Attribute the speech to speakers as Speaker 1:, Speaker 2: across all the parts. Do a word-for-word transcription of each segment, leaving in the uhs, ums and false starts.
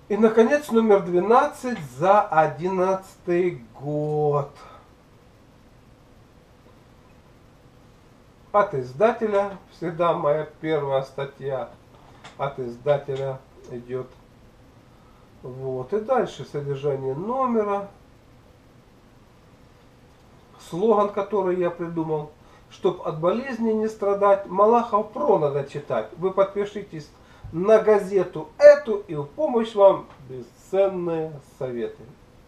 Speaker 1: И, наконец, номер двенадцать за одиннадцатый год. От издателя, всегда моя первая статья от издателя идет. Вот. И дальше содержание номера. Слоган, который я придумал. Чтоб от болезни не страдать, Малахов про надо читать. Вы подпишитесь на газету эту, и в помощь вам бесценные советы.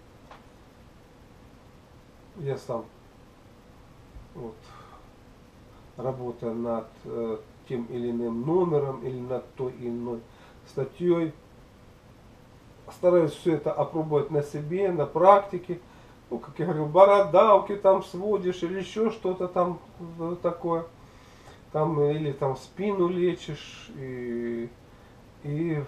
Speaker 1: Я сам вот, работая над э, тем или иным номером или над той или иной статьей, стараюсь все это опробовать на себе, на практике. Ну, как я говорил, бородавки там сводишь или еще что-то там такое. Там, или там спину лечишь. И, и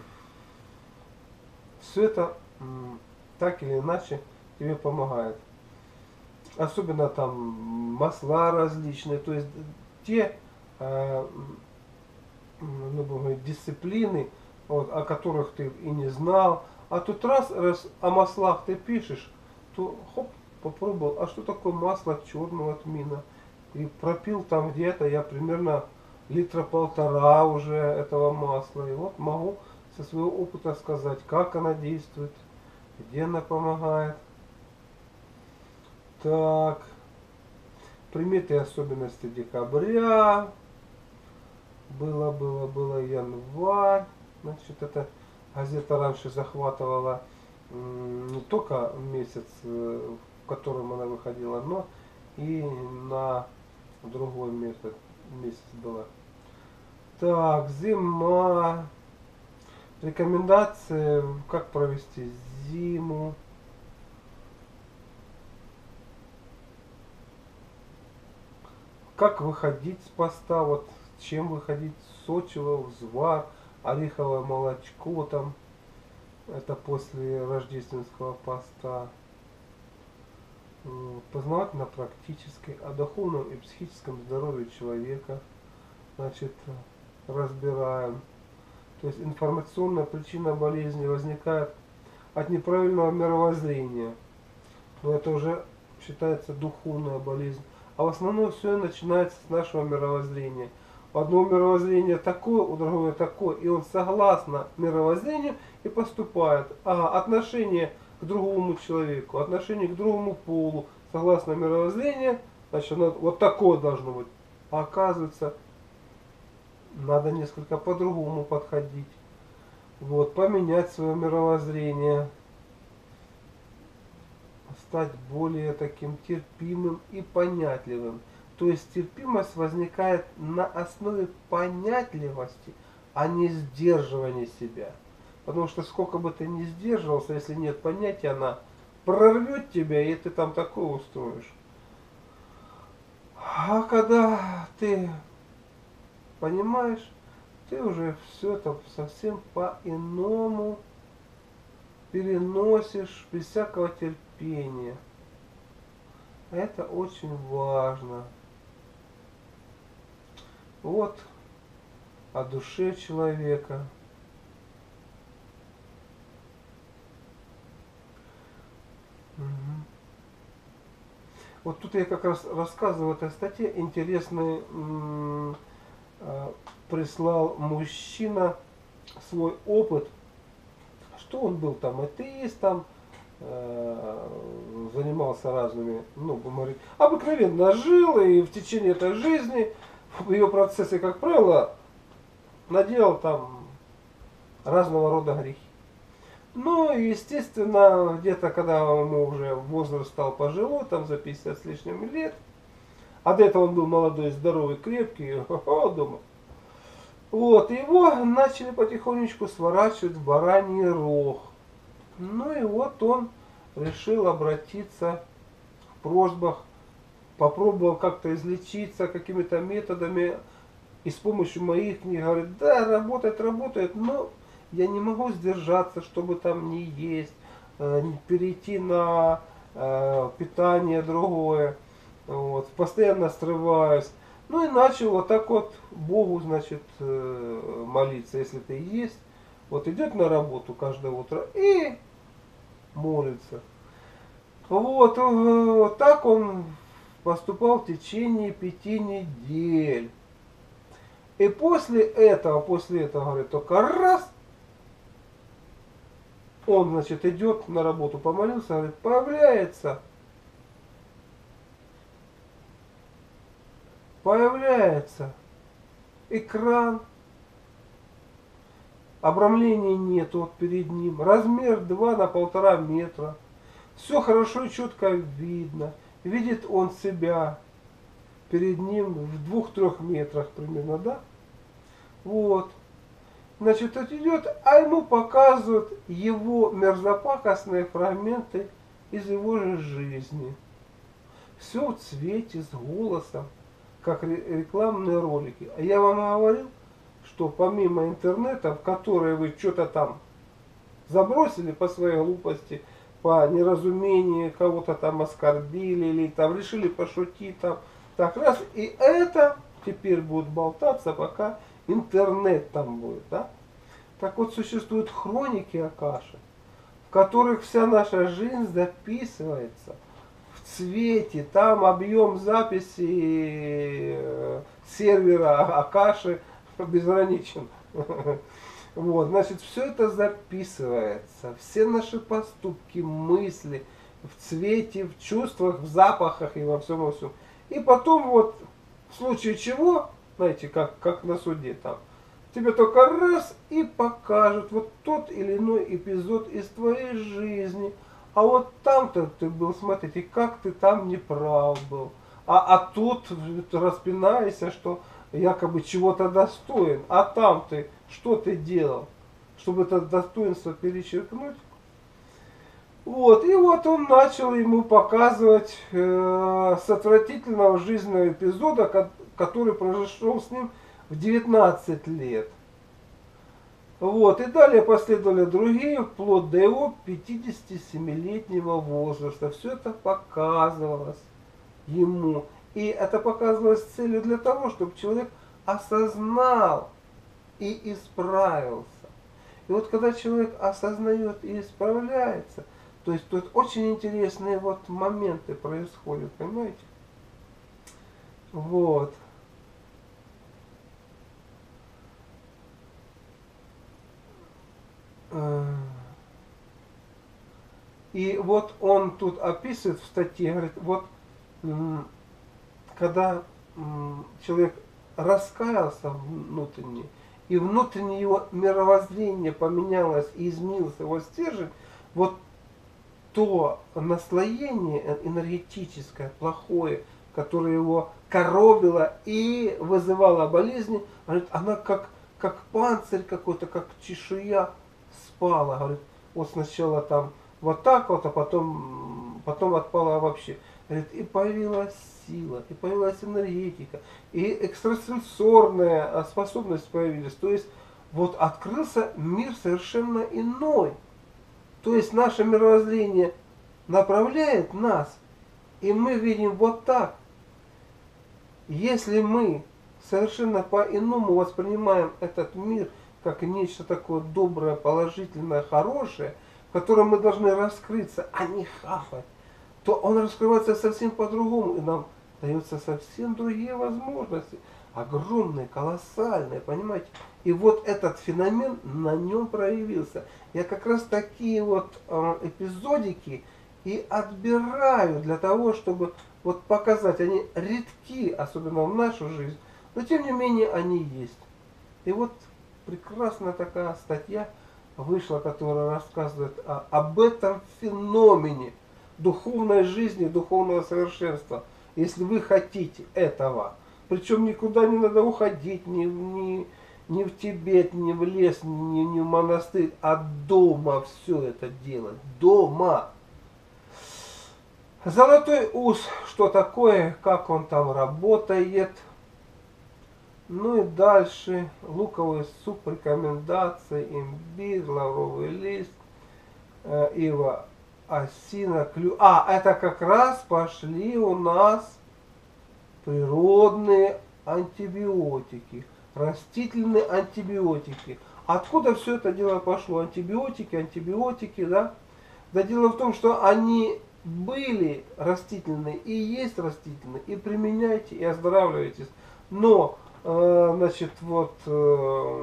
Speaker 1: все это так или иначе тебе помогает. Особенно там масла различные. То есть те э, ну, говорить, дисциплины, вот, о которых ты и не знал. А тут раз, раз о маслах ты пишешь, то хоп, попробовал, а что такое масло черного тмина? И пропил там где-то я примерно литра полтора уже этого масла. И вот могу со своего опыта сказать, как она действует, где она помогает. Так, приметы и особенности декабря. Было, было, было январь. Значит, эта газета раньше захватывала не только месяц, в котором она выходила, но и на другой месяц, месяц была. Так, зима. Рекомендации, как провести зиму. Как выходить с поста, вот чем выходить, сочево, взвар, ореховое молочко там. Это после рождественского поста. Познавательно-практической, о духовном и психическом здоровье человека. Значит, разбираем. То есть информационная причина болезни возникает от неправильного мировоззрения. Но это уже считается духовная болезнь. А в основном все начинается с нашего мировоззрения. У одного мировоззрения такое, у другого такое. И он согласно мировоззрению и поступает. А отношение к другому человеку, отношение к другому полу, согласно мировоззрению, значит, вот такое должно быть. А оказывается, надо несколько по-другому подходить. Вот, поменять свое мировоззрение. Стать более таким терпимым и понятливым. То есть терпимость возникает на основе понятливости, а не сдерживания себя. Потому что сколько бы ты ни сдерживался, если нет понятия, она прорвет тебя, и ты там такое устроишь. А когда ты понимаешь, ты уже все это совсем по-иному переносишь без всякого терпения. Это очень важно. Вот о душе человека. Угу. Вот тут я как раз рассказываю в этой статье, интересный м- э, прислал мужчина свой опыт, что он был там атеистом, э, занимался разными, ну, говорить, обыкновенно жил, и в течение этой жизни, в ее процессе, как правило, наделал там разного рода грехи. Ну, и, естественно, где-то, когда ему уже возраст стал пожилой, там за пятьдесят с лишним лет, а до этого он был молодой, здоровый, крепкий, хо-хо, дома. Вот, его начали потихонечку сворачивать в бараний рог. Ну и вот он решил обратиться в просьбах, попробовал как-то излечиться какими-то методами, и с помощью моих книг говорит, да, работает, работает, но я не могу сдержаться, чтобы там не есть, э, перейти на э, питание другое, вот, постоянно срываюсь. Ну и начал вот так вот Богу, значит, э, молиться, если ты есть, Вот идет на работу каждое утро и молится. Вот, вот так он поступал в течение пяти недель. И после этого, после этого, говорит, только раз, он, значит, идет на работу, помолился, говорит, появляется, появляется экран, обрамления нет вот перед ним, размер два на полтора метра, все хорошо и четко видно, видит он себя перед ним в двух-трех метрах примерно, да? Вот. Значит, это идет, а ему показывают его мерзопакостные фрагменты из его же жизни. Все в цвете, с голосом, как рекламные ролики. А я вам говорил, что помимо интернета, в который вы что-то там забросили по своей глупости, по неразумению, кого-то там оскорбили, или там решили пошутить, там, так раз, и это теперь будет болтаться, пока интернет там будет, да? Так вот, существуют хроники Акаши, в которых вся наша жизнь записывается в цвете, там объем записи сервера Акаши безграничен. Вот, значит, все это записывается, все наши поступки, мысли в цвете, в чувствах, в запахах и во всем, во всем. И потом вот, в случае чего, знаете, как, как на суде там, тебе только раз и покажут вот тот или иной эпизод из твоей жизни. А вот там-то ты был, смотрите, как ты там не прав был. А, а тут распинайся, что якобы чего-то достоин. А там ты, что ты делал, чтобы это достоинство перечеркнуть? Вот, и вот он начал ему показывать э, с отвратительного жизненного эпизода, который произошел с ним в девятнадцать лет. Вот, и далее последовали другие, вплоть до его пятидесятисемилетнего возраста. Все это показывалось ему. И это показывалось с целью для того, чтобы человек осознал и исправился. И вот когда человек осознает и исправляется, то есть тут очень интересные вот моменты происходят, понимаете? Вот. И вот он тут описывает в статье, говорит, вот когда человек раскаялся внутренне, и внутреннее его мировоззрение поменялось и изменился его стержень, вот то наслоение энергетическое, плохое, которое его коробило и вызывало болезни, говорит, она как, как панцирь какой-то, как чешуя спала. Говорит, вот сначала там вот так вот, а потом, потом отпала вообще. Говорит, и появилась сила, и появилась энергетика, и экстрасенсорная способность появилась. То есть вот открылся мир совершенно иной. То есть наше мировоззрение направляет нас, и мы видим вот так. Если мы совершенно по-иному воспринимаем этот мир как нечто такое доброе, положительное, хорошее, в котором мы должны раскрыться, а не хапать, то он раскрывается совсем по-другому, и нам даются совсем другие возможности, огромные, колоссальные, понимаете? И вот этот феномен на нем проявился. Я как раз такие вот э, эпизодики и отбираю для того, чтобы вот показать, они редки, особенно в нашу жизнь, но тем не менее они есть. И вот прекрасная такая статья вышла, которая рассказывает о, об этом феномене духовной жизни, духовного совершенства, если вы хотите этого. Причем никуда не надо уходить, ни, ни, ни в Тибет, ни в лес, ни, ни в монастырь, а дома все это делать. Дома. Золотой ус, что такое, как он там работает. Ну и дальше луковый суп, рекомендации, имбирь, лавровый лист, э, ива, осина, клю. А, это как раз пошли у нас природные антибиотики, растительные антибиотики. Откуда все это дело пошло? Антибиотики, антибиотики, да? Да дело в том, что они были растительные и есть растительные, и применяйте, и оздоравливайтесь. Но, э, значит, вот э,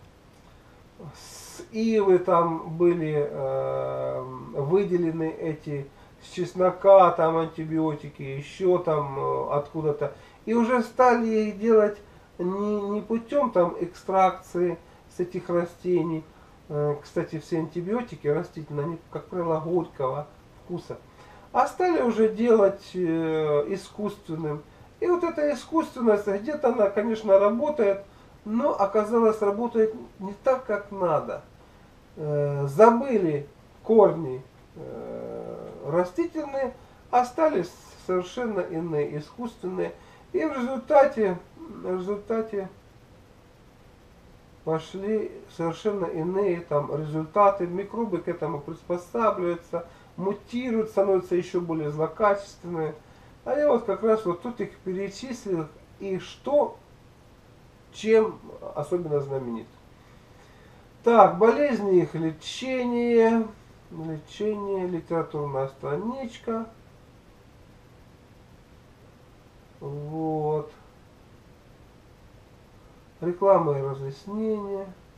Speaker 1: с ивы там были э, выделены эти, с чеснока там антибиотики, еще там э, откуда-то. И уже стали их делать не, не путем там экстракции с этих растений. Э, кстати, все антибиотики растительные, они, как правило, горького вкуса. А стали уже делать э, искусственным. И вот эта искусственность, где-то она, конечно, работает, но оказалось работает не так, как надо. Э, забыли корни э, растительные, остались совершенно иные, искусственные. И в результате, в результате пошли совершенно иные там результаты. Микробы к этому приспосабливаются, мутируют, становятся еще более злокачественные. А я вот как раз вот тут их перечислил, и что, чем особенно знаменит. Так, болезни, их лечение, лечение, литературная страничка. Вот. Реклама и разъяснение.